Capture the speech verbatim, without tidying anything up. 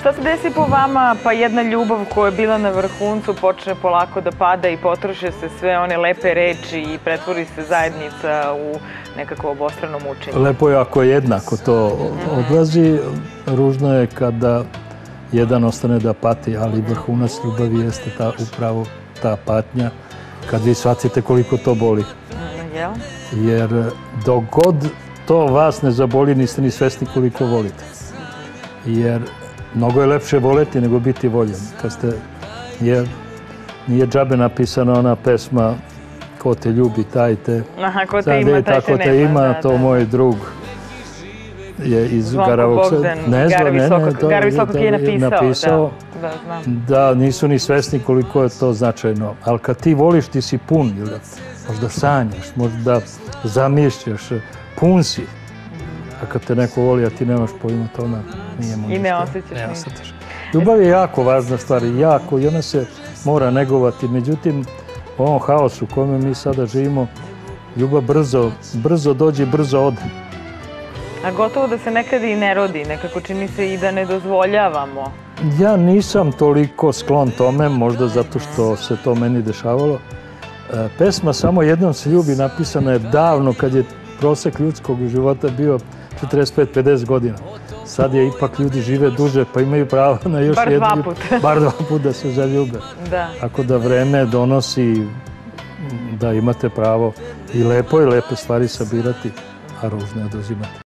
Šta se desi po vama, pa jedna ljubav koja je bila na vrhuncu počne polako da pada i potroše se sve one lepe reči i pretvori se zajednica u nekako obostrano mučenje? Lepo je ako jednako to odlazi. Ružno je kada jedan ostane da pati, ali vrhunac ljubavi jeste ta, upravo ta patnja, kad vi shvatite koliko to boli. Jer dok god to vas ne zaboli, niste ni svesni koliko volite. Jer mnogo je lepše voleti nego biti voljen. Kad ste, jer nije džabe napisana ona pesma ko te ljubi, taj te... Aha, ko te ima, taj te nema. Tako te ima, to moj drug je iz Garavog... Zvonko Bogdan, Gara Visokog je napisao. Da, znam. Da, nisu ni svesni koliko je to značajno. Ali kad ti voliš, ti si pun. Možda sanjaš, možda zamišljaš, pun si. A kad te neko voli, a ti nemaš pojma tome, nije mu ništa. I ne osjećaš ništa. Ljubav je jako važna stvar, jako, i ona se mora negovati. Međutim, u ovom haosu u kome mi sada živimo, ljubav brzo, brzo dođe, brzo ode. A gotovo da se nekad i ne rodi, nekako čini se i da ne dozvoljavamo. Ja nisam toliko sklon tome, možda zato što se to meni dešavalo. Pesma Samo jednom se ljubi napisana je davno, kad je prosek ljudskog života bio četrdeset pet do pedeset godina. Sad je ipak ljudi žive duže, pa imaju pravo na još jednu... Bar dva puta. Bar dva puta da se zaljube. Tako da vreme donosi da imate pravo i lepo i lepe stvari sabirati, a ružno je oduzimati.